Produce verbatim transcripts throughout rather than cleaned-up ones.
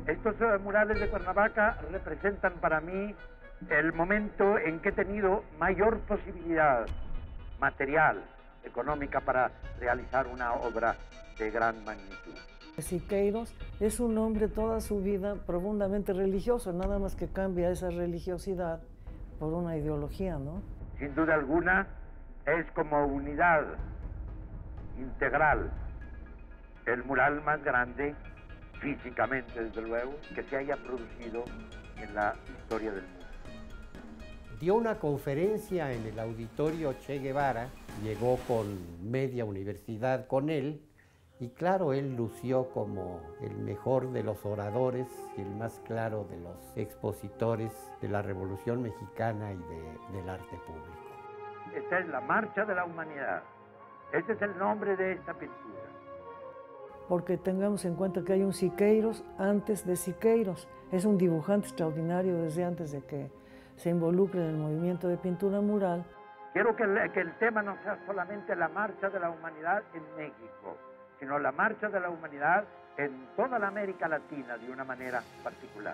Estos uh, murales de Cuernavaca representan para mí el momento en que he tenido mayor posibilidad material, económica, para realizar una obra de gran magnitud. Siqueiros es un hombre toda su vida profundamente religioso, nada más que cambia esa religiosidad por una ideología, ¿no? Sin duda alguna, es como unidad integral el mural más grande, físicamente desde luego, que se haya producido en la historia del mundo. Dio una conferencia en el auditorio Che Guevara, llegó con media universidad con él, y claro, él lució como el mejor de los oradores y el más claro de los expositores de la Revolución Mexicana y de, del arte público. Esta es la marcha de la humanidad. Este es el nombre de esta pintura. Porque tengamos en cuenta que hay un Siqueiros antes de Siqueiros. Es un dibujante extraordinario desde antes de que se involucre en el movimiento de pintura mural. Quiero que el, que el tema no sea solamente la marcha de la humanidad en México, sino la marcha de la humanidad en toda la América Latina de una manera particular.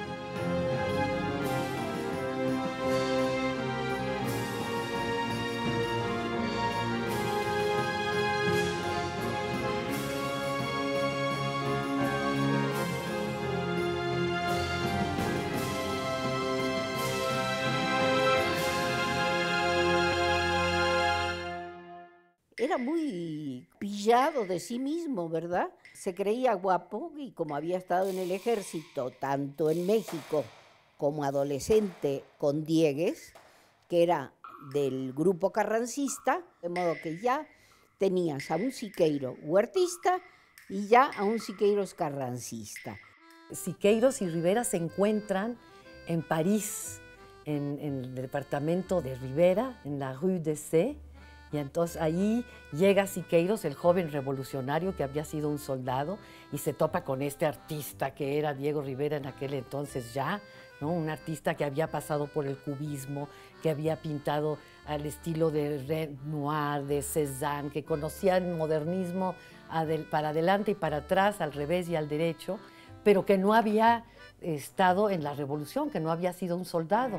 Era muy pillado de sí mismo, ¿verdad? Se creía guapo y como había estado en el ejército, tanto en México como adolescente con Diegues, que era del grupo carrancista, de modo que ya tenías a un Siqueiro huertista y ya a un Siqueiros carrancista. Siqueiros y Rivera se encuentran en París, en, en el departamento de Rivera, en la Rue de C. Y entonces ahí llega Siqueiros, el joven revolucionario que había sido un soldado, y se topa con este artista que era Diego Rivera en aquel entonces ya, ¿no? Un artista que había pasado por el cubismo, que había pintado al estilo de Renoir, de Cézanne, que conocía el modernismo para adelante y para atrás, al revés y al derecho, pero que no había estado en la revolución, que no había sido un soldado.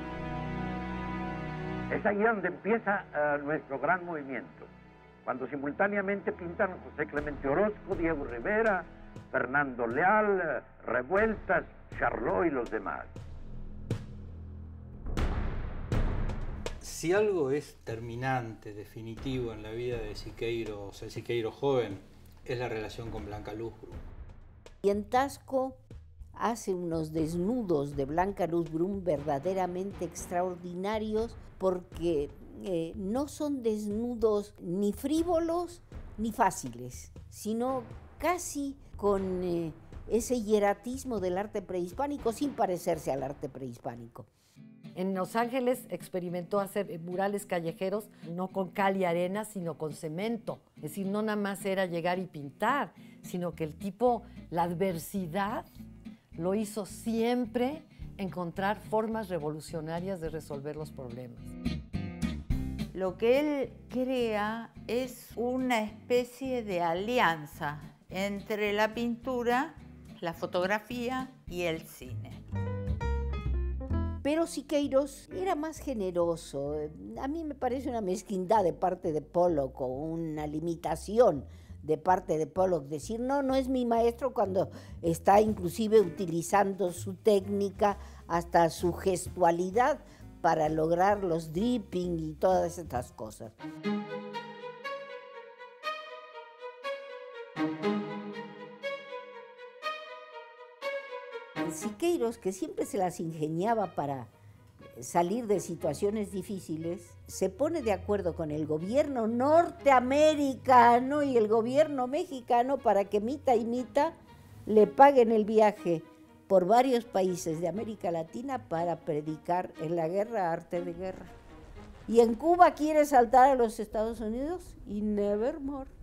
Es ahí donde empieza uh, nuestro gran movimiento, cuando simultáneamente pintan José Clemente Orozco, Diego Rivera, Fernando Leal, Revueltas, Charlot y los demás. Si algo es terminante, definitivo en la vida de Siqueiros, el Siqueiro joven, es la relación con Blanca Luz Brum. Y en Tasco hace unos desnudos de Blanca Luz Brum verdaderamente extraordinarios, porque eh, no son desnudos ni frívolos ni fáciles, sino casi con eh, ese hieratismo del arte prehispánico sin parecerse al arte prehispánico. En Los Ángeles experimentó hacer murales callejeros no con cal y arena, sino con cemento. Es decir, no nada más era llegar y pintar, sino que el tipo, la adversidad, lo hizo siempre encontrar formas revolucionarias de resolver los problemas. Lo que él crea es una especie de alianza entre la pintura, la fotografía y el cine. Pero Siqueiros era más generoso. A mí me parece una mezquindad de parte de Pollock o una limitación de parte de Pollock decir no, no es mi maestro, cuando está inclusive utilizando su técnica hasta su gestualidad para lograr los dripping y todas estas cosas. Siqueiros, que siempre se las ingeniaba para salir de situaciones difíciles, se pone de acuerdo con el gobierno norteamericano y el gobierno mexicano para que Mita y Mita le paguen el viaje por varios países de América Latina para predicar en la guerra arte de guerra. Y en Cuba quiere saltar a los Estados Unidos y nevermore.